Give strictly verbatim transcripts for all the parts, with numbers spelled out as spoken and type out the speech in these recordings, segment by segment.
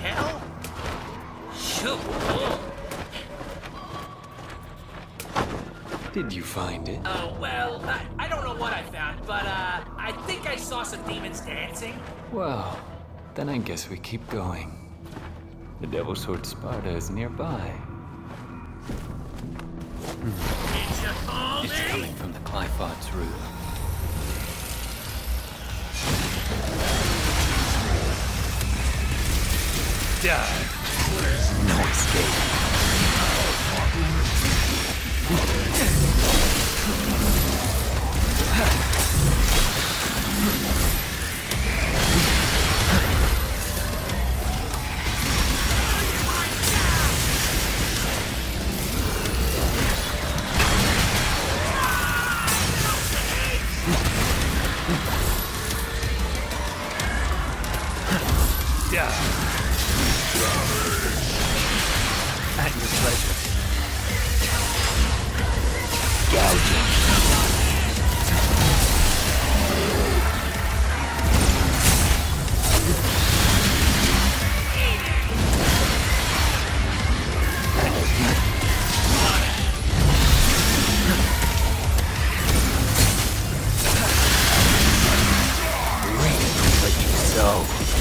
hell? Shoot. Did you find it? Oh, well, I, I don't know what I found, but, uh, I think I saw some demons dancing. Well, then I guess we keep going. The Devil's Sword Sparta is nearby. Did you call It's me? coming from the Qliphoth's root. Die. No escape. At your pleasure. Gouging. Reap what you sow.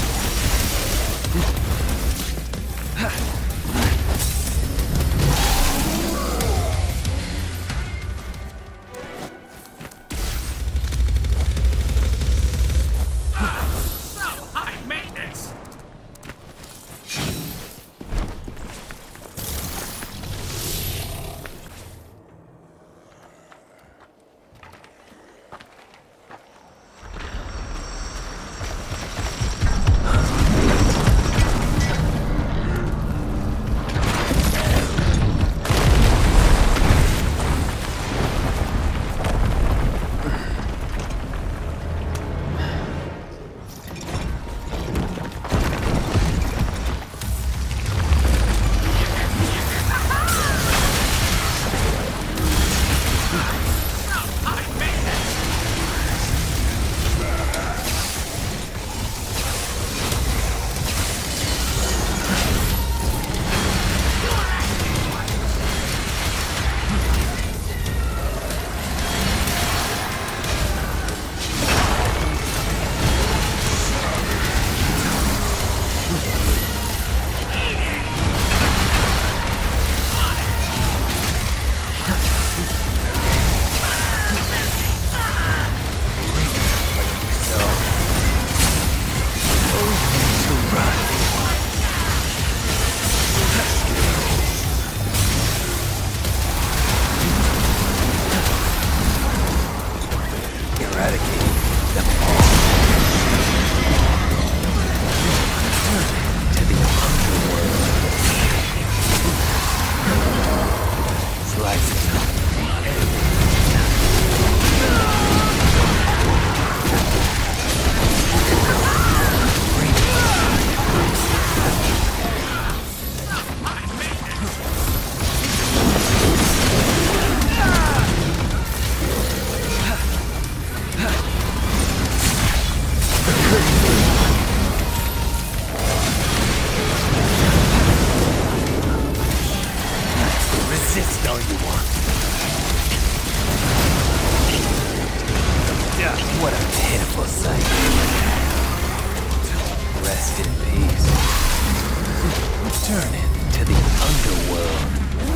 What a pitiful sight. Rest in peace. Returning to the underworld.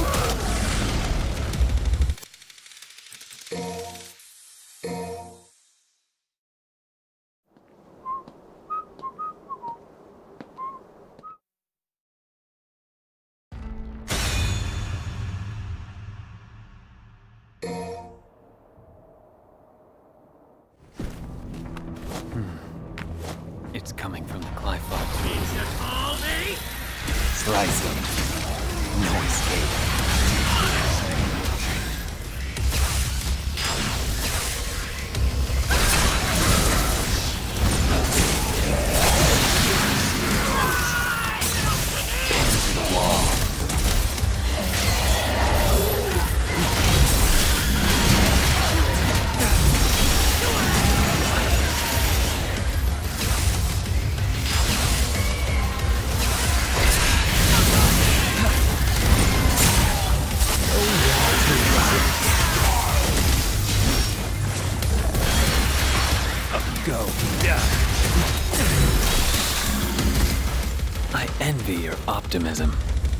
It's coming from the Qliphoth's root. Did you call me? Slice him. No escape. I envy your optimism.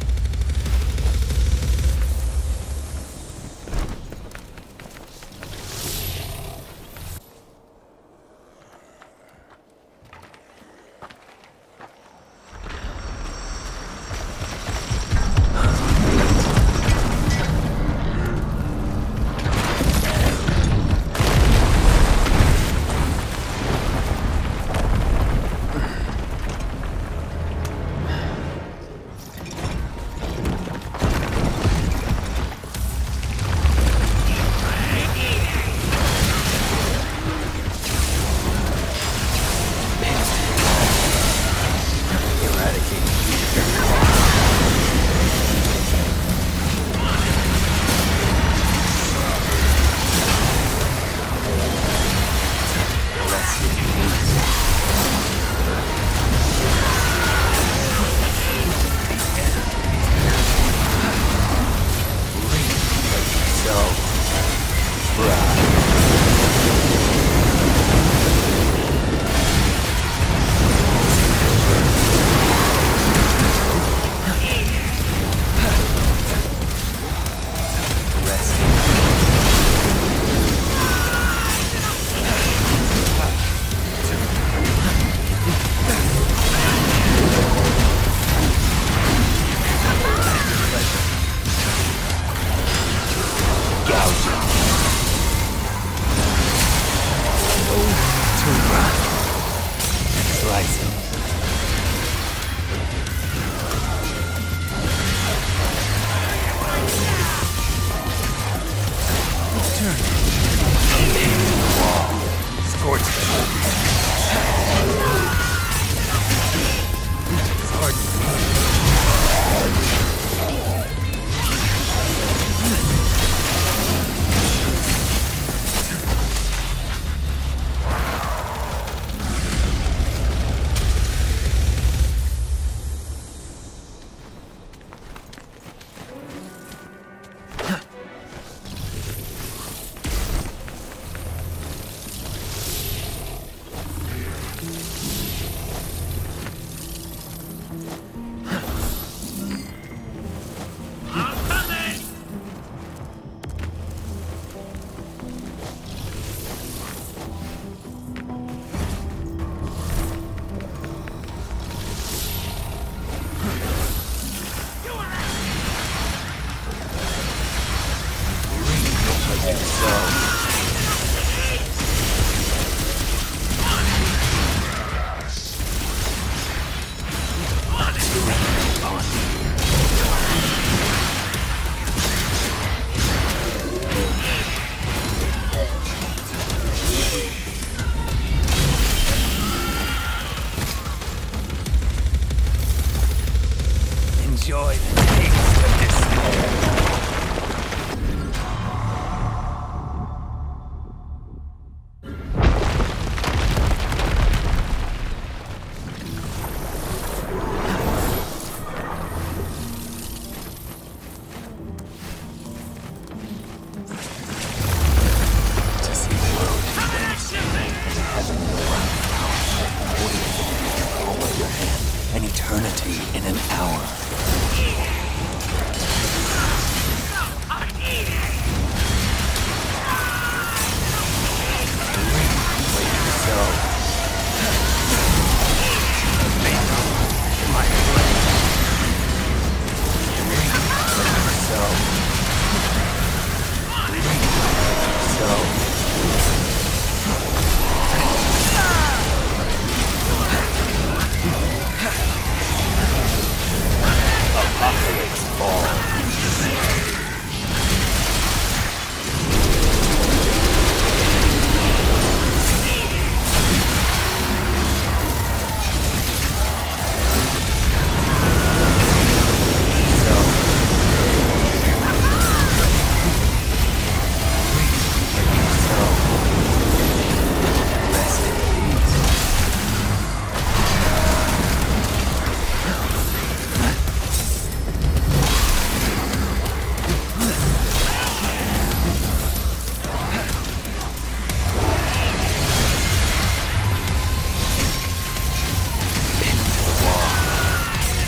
Enjoy the taste of despair. To see the world advance, and heaven around now, waiting in the palm of your hand, an eternity in an hour. Apocalypse Fall.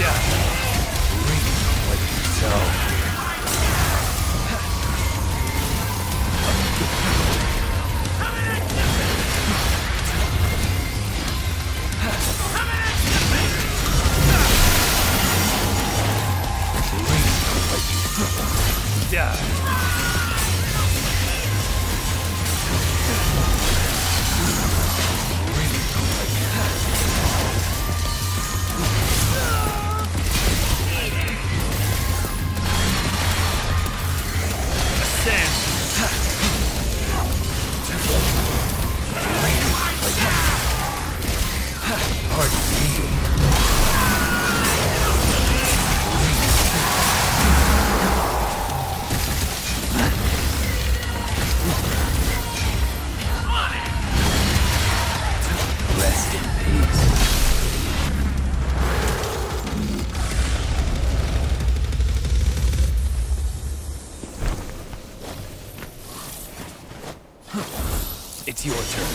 It's your turn.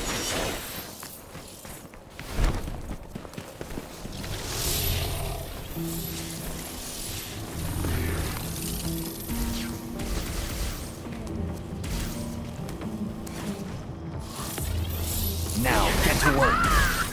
Now, get to work.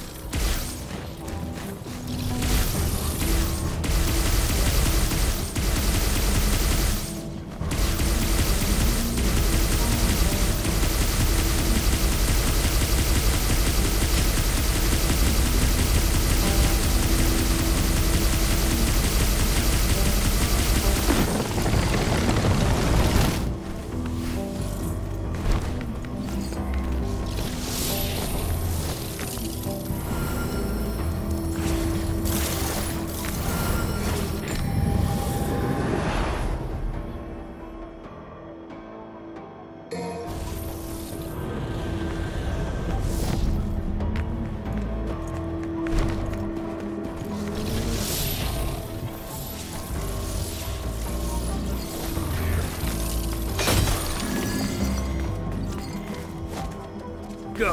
Go.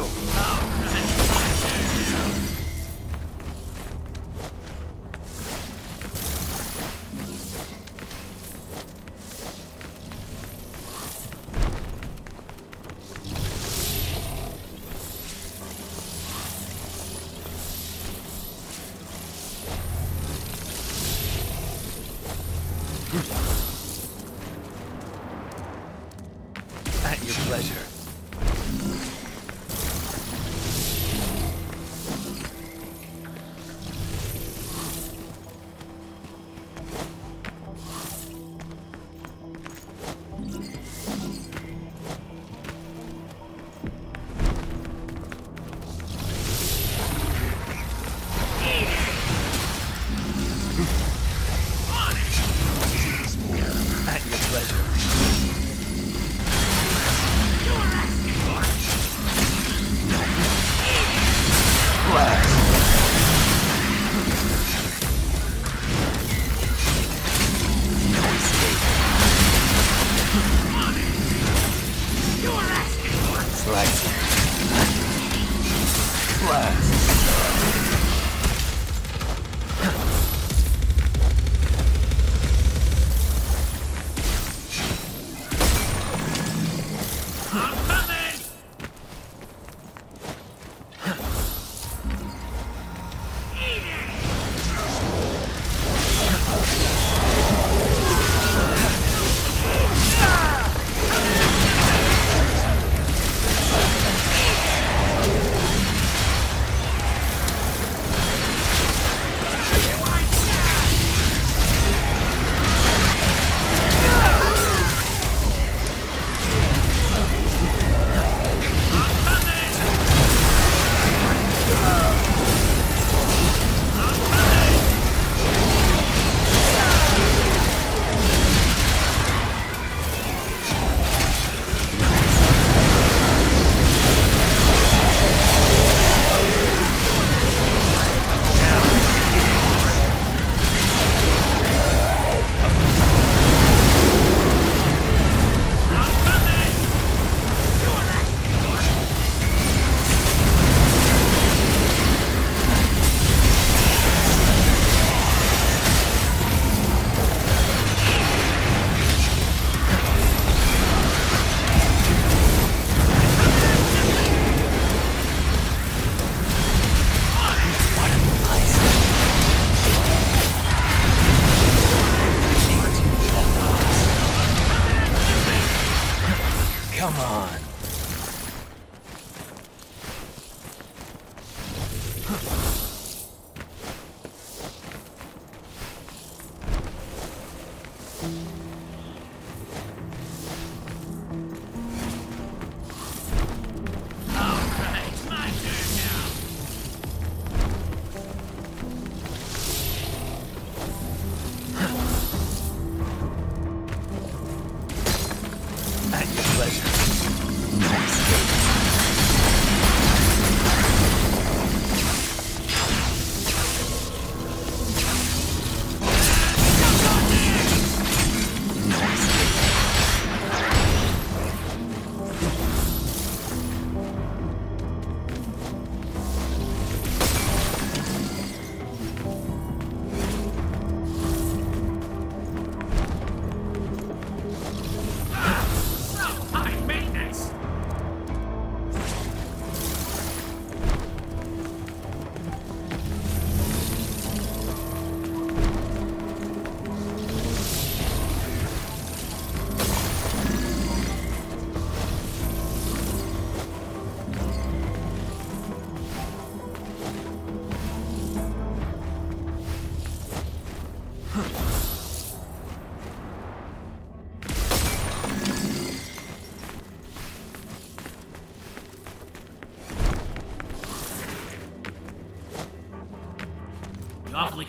At your pleasure.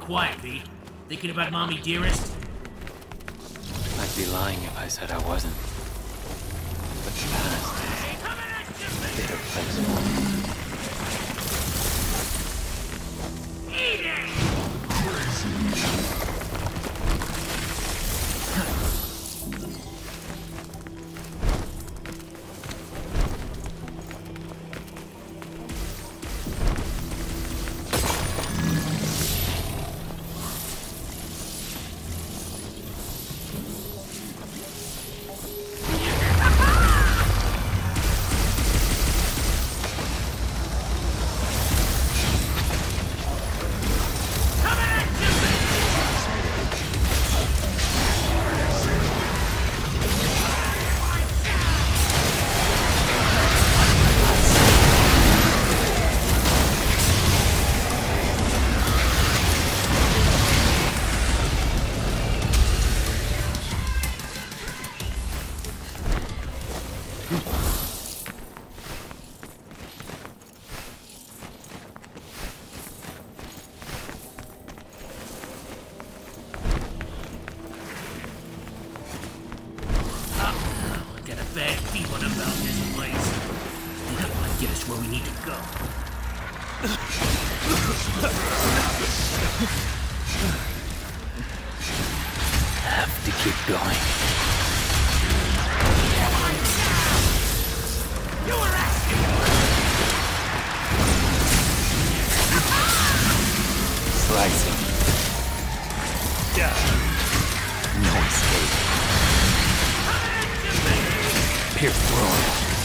quiet, Pete. Thinking about Mommy Dearest? I'd be lying if I said I wasn't. But the past is a bitter place for me. Eat it! Bad feeling about this place. That might get us where we need to go. Have to keep going. You were asking! Slicing. No escape. Pierce through.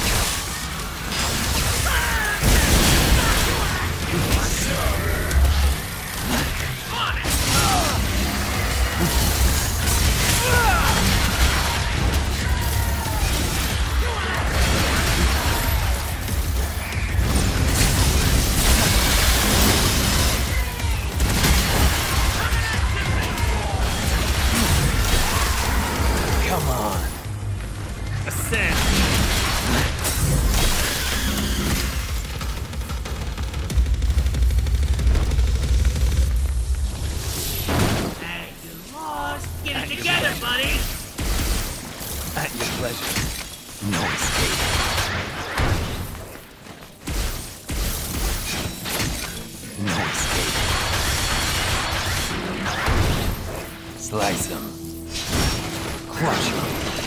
Come on. Ascend. Hey, you lost. Get it together, buddy. At your pleasure. No escape. No escape. Slice him. Crush him.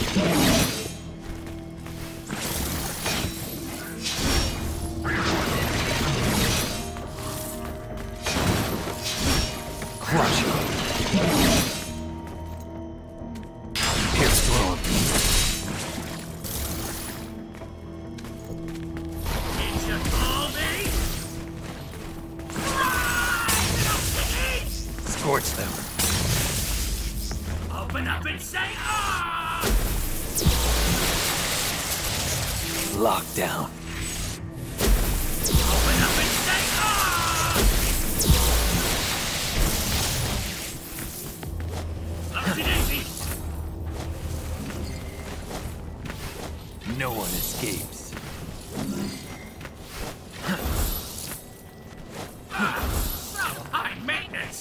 Crush him. Pierce through him. Did you call me? Scorch them. Open up and say, ah! Lock down. Open up and say, ah! Upsy daisy! No one escapes. High maintenance!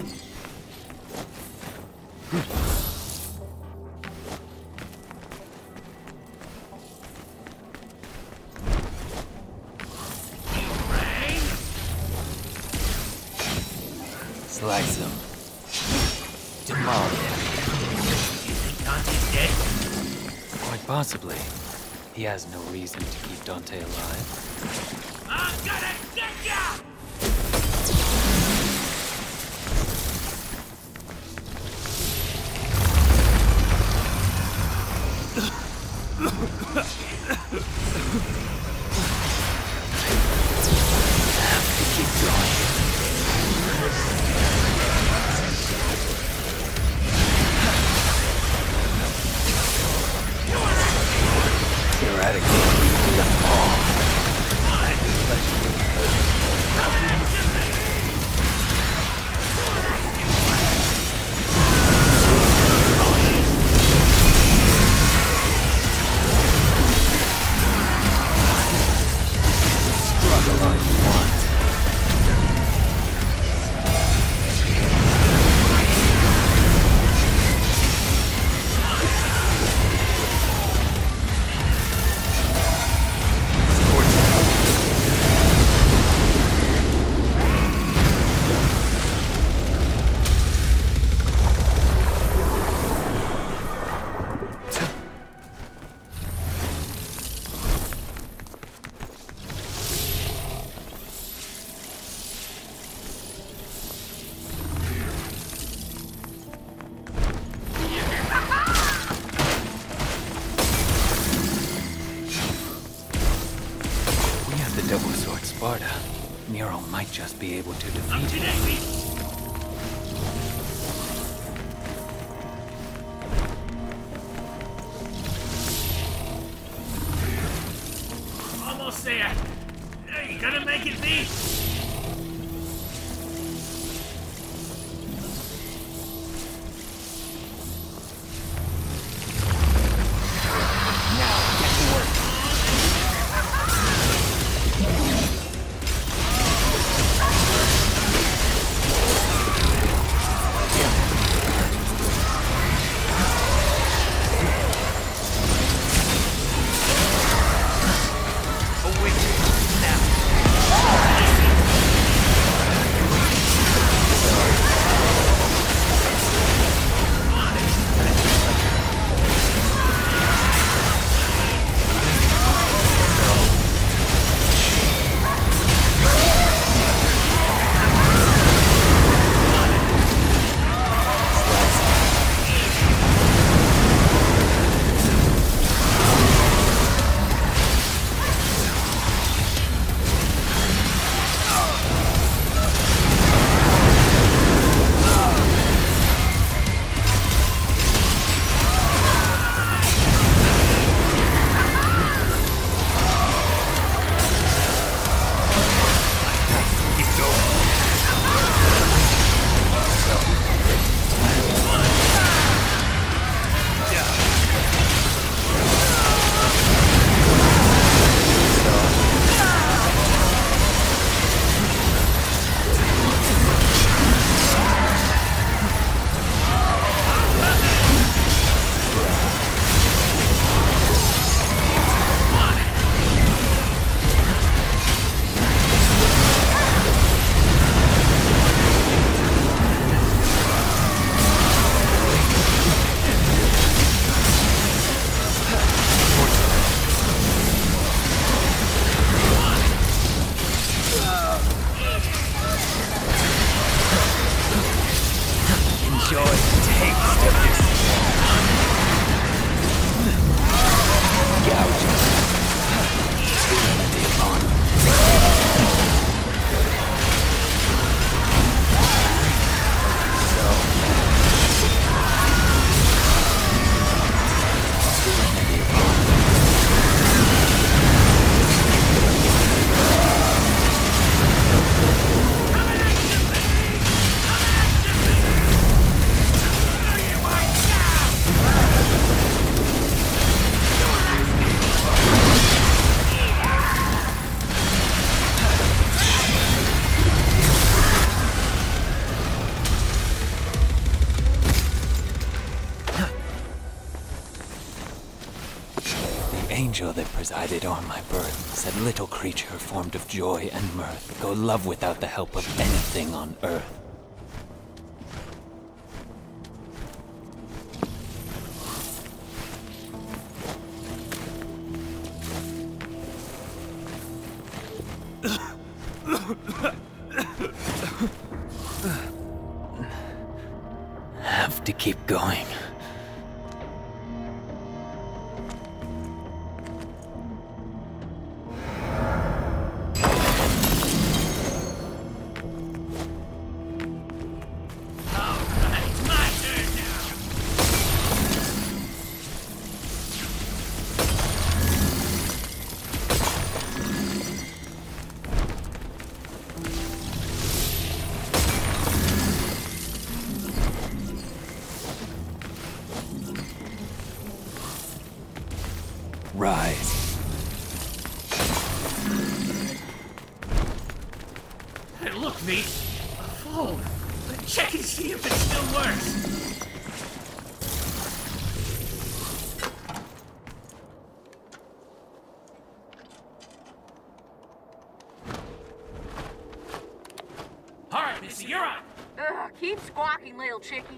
You rang? Slice him. Demolish him. You think Dante's dead? Quite possibly. He has no reason to keep Dante alive. I'm gonna get ya! Have to keep going. Eradicate them all. What? might just be able to defeat Not today, him. me. Almost there. Hey, you gonna make it, V? Now, get to work. Enjoy the taste of this. Gouging. Tyranny on. So. Tyranny The angel that presided on my birth said, little creature formed of joy and mirth, go love without the help of anything on earth. Have to keep going. Rise. Hey, look, V. A phone. Check and see if it still works. All right, Missy, you're on. Ugh, keep squawking, little chickie.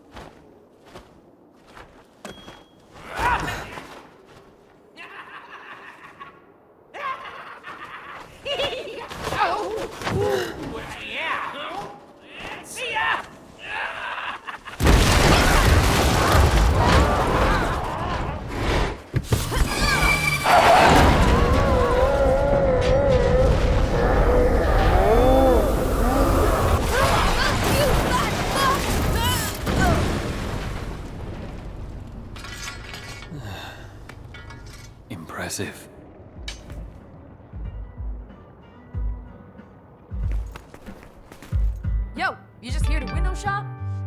Yeah. See ya. impressive. Yo, you just here to window shop?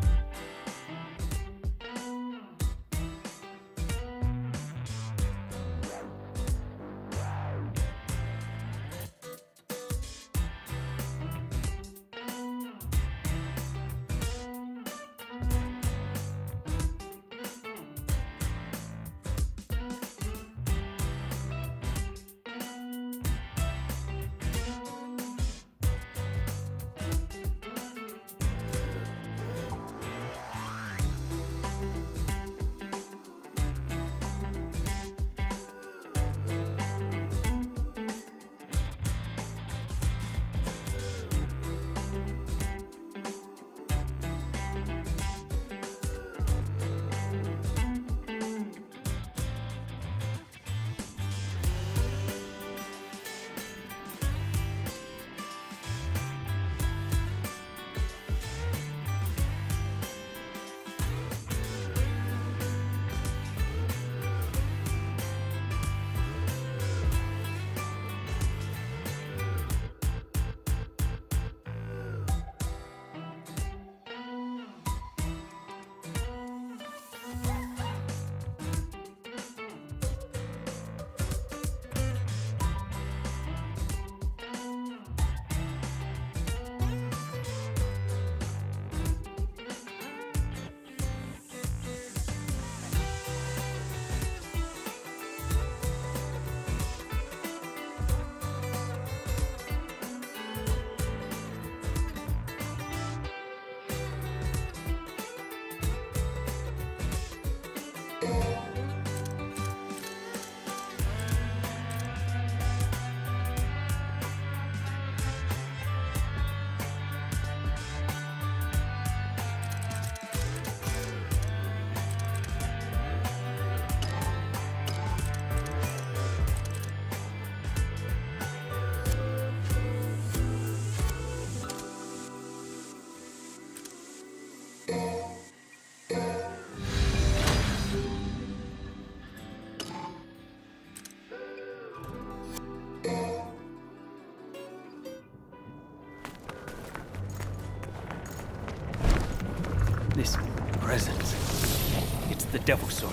This presence. It's the Devil's Sword.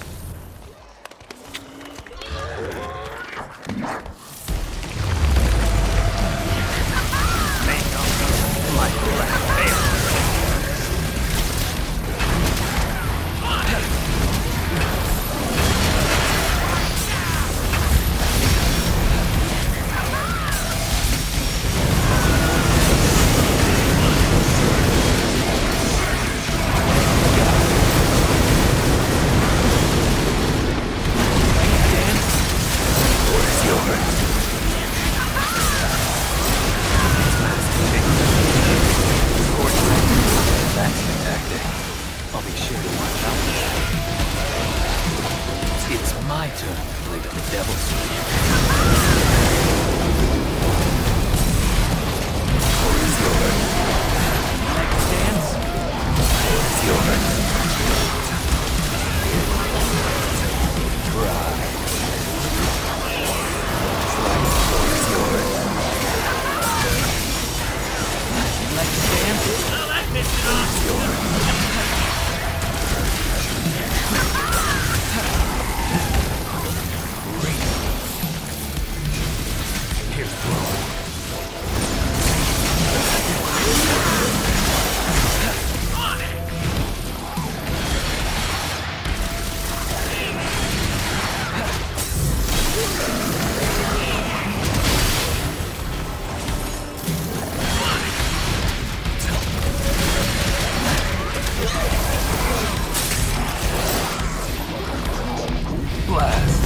Blast.